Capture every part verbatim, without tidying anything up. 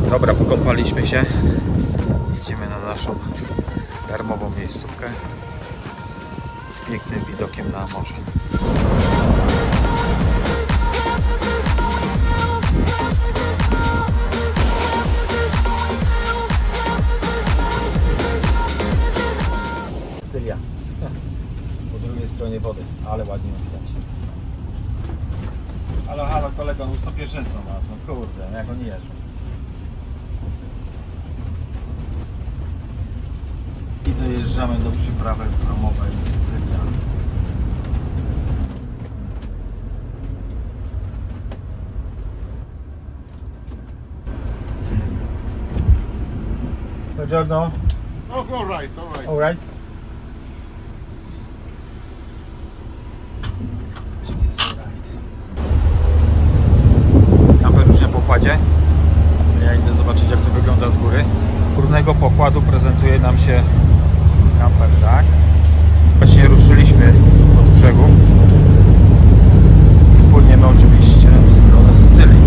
Dobra, pokąpaliśmy się. Idziemy na naszą darmową miejscówkę z pięknym widokiem na morze. Sycylia. Po drugiej stronie wody, ale ładnie widać. Halo, halo kolego, no co pierwszeństwo masz? No kurde, jak oni jeżdżą. I dojeżdżamy do przyprawy promowej Sycylia. Buongiorno. Oh, all right, all right. All right. Kamper już na pokładzie. Ja idę zobaczyć, jak to wygląda z góry. Górnego pokładu prezentuje nam się kamper, tak? Właśnie ruszyliśmy od brzegu i płyniemy oczywiście w stronę Sycylii.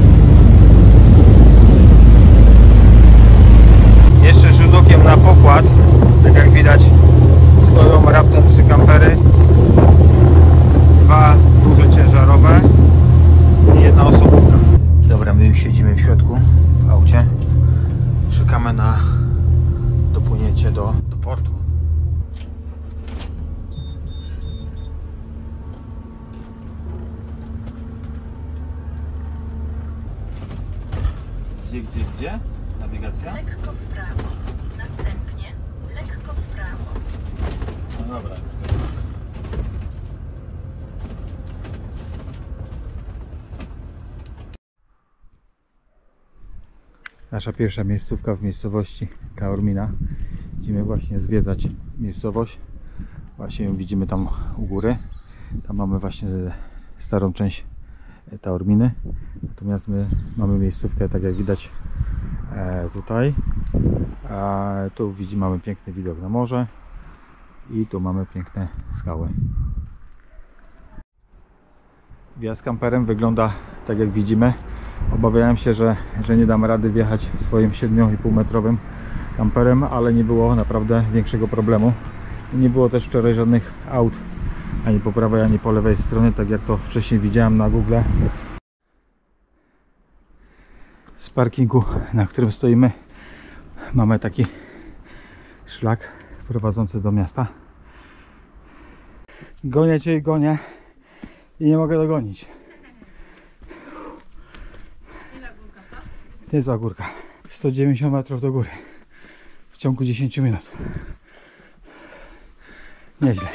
Jeszcze rzut okiem na pokład, tak jak widać, stoją raptem trzy kampery, dwa duże ciężarowe i jedna osobówka. Dobra, my już siedzimy w środku w aucie, czekamy na dopłynięcie do, do portu. Gdzie, gdzie, gdzie? Nawigacja? Lekko w prawo, następnie lekko w prawo. No dobra, już to jest. Nasza pierwsza miejscówka w miejscowości Taormina. Idziemy właśnie zwiedzać miejscowość. Właśnie ją widzimy tam u góry. Tam mamy właśnie starą część Taorminy. Natomiast my mamy miejscówkę, tak jak widać, tutaj. A tu widzimy, mamy piękny widok na morze i tu mamy piękne skały. Wjazd kamperem wygląda tak, jak widzimy. Obawiałem się, że, że nie dam rady wjechać swoim siedmiu i pół metrowym kamperem, ale nie było naprawdę większego problemu. Nie było też wczoraj żadnych aut ani po prawej, ani po lewej stronie, tak jak to wcześniej widziałem na Google. Z parkingu, na którym stoimy, mamy taki szlak prowadzący do miasta. Gonię cię i gonię i nie mogę dogonić. Niezła górka. sto dziewięćdziesiąt metrów do góry w ciągu dziesięciu minut. Nieźle.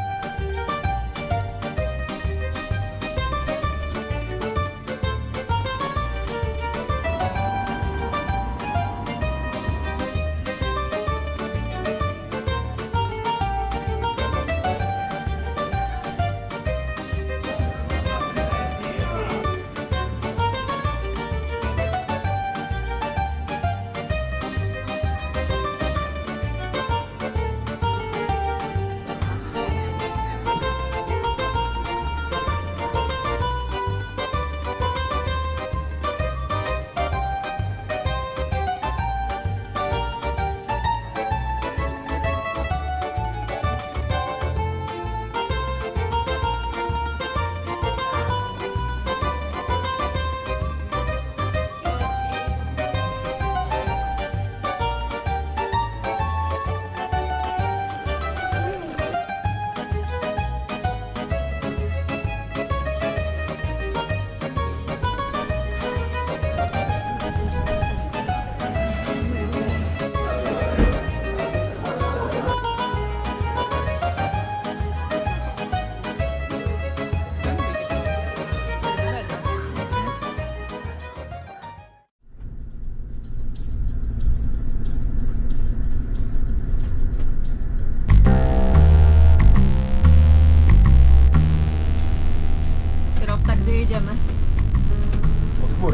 jedziemy? Pod górę.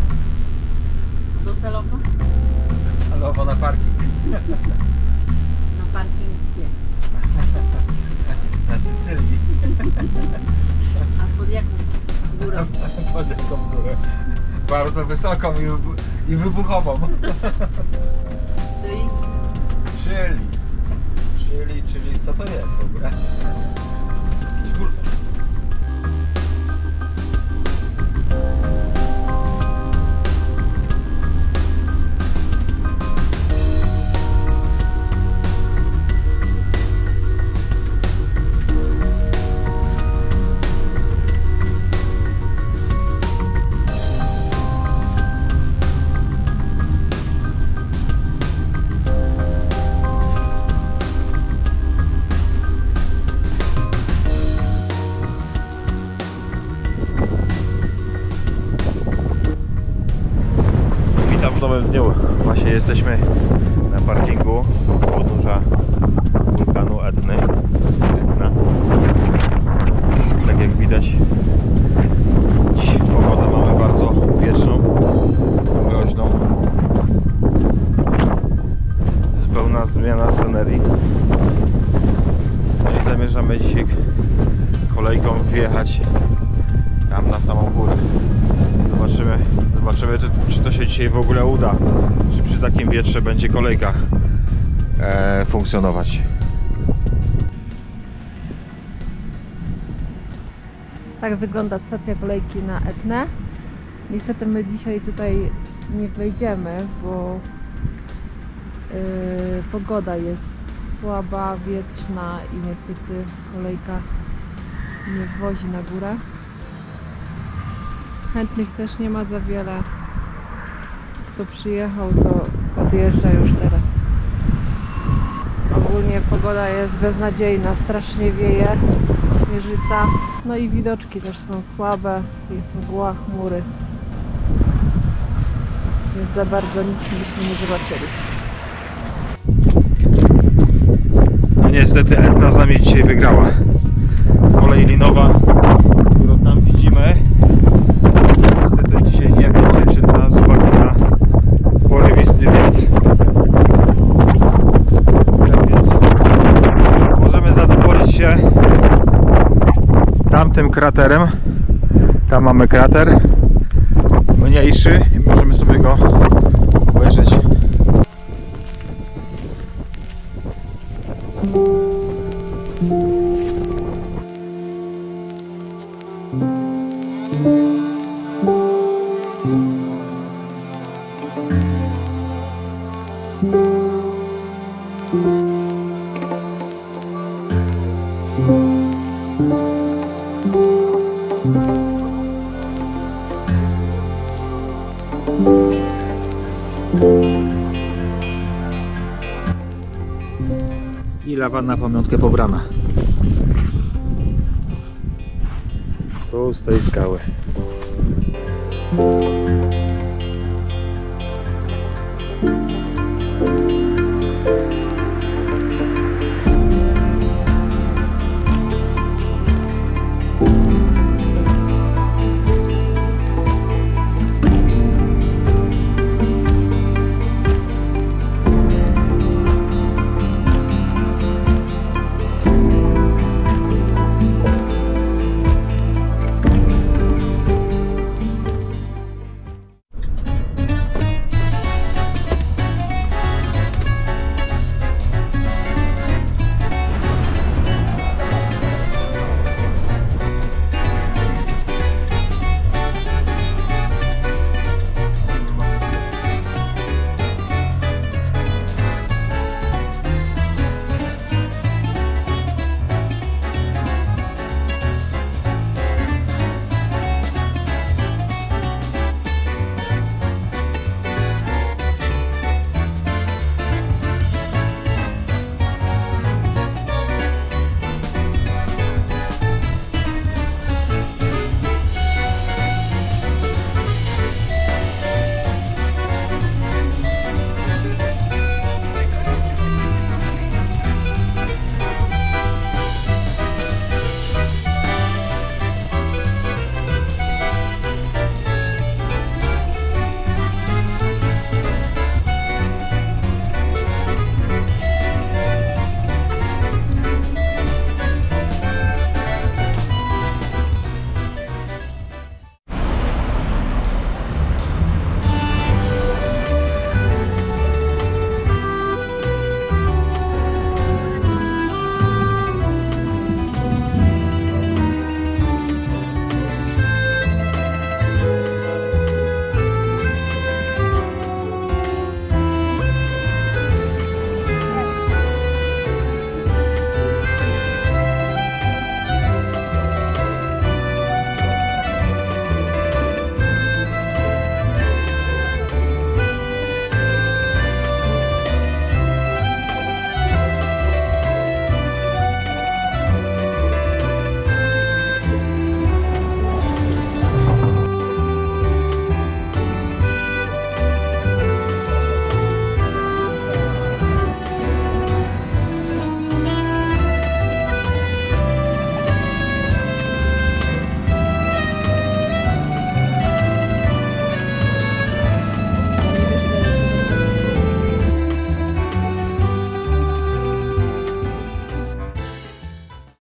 Do Salowa? Salowo na parking. Na parking gdzie? Na Sycylii. A pod jaką górę? Pod jaką górę? bardzo wysoką i, wybu- i wybuchową. Czyli Czyli, czyli, czyli co to jest w ogóle? Jakiś bulton. Witam w nowym dniu. Właśnie jesteśmy na parkingu u podnóża wulkanu Etny. Etna. Tak jak widać, dziś pogodę mamy bardzo wietrzną, mroźną. Zupełna zmiana scenerii. No i zamierzamy dzisiaj kolejką wjechać tam na samą górę. Zobaczymy, zobaczymy czy, czy to się dzisiaj w ogóle uda. Czy przy takim wietrze będzie kolejka e, funkcjonować. tak wygląda stacja kolejki na Etnę. Niestety my dzisiaj tutaj nie wejdziemy, bo yy, pogoda jest słaba, wietrzna i niestety kolejka nie wozi na górę. Chętnych też nie ma za wiele. Kto przyjechał, to odjeżdża już teraz. Ogólnie pogoda jest beznadziejna, strasznie wieje, śnieżyca. No i widoczki też są słabe, jest mgła, chmury. Więc za bardzo nic byśmy nie zobaczyli. No niestety Etna z nami dzisiaj wygrała. Kolej linowa, którą tam widzimy, niestety dzisiaj nie będzie czynna z uwagi na porywisty wiatr. Tak więc możemy zadowolić się tamtym kraterem. Tam mamy krater mniejszy i możemy sobie go obejrzeć. I lawa na pamiątkę pobrana. Tu z tej skały.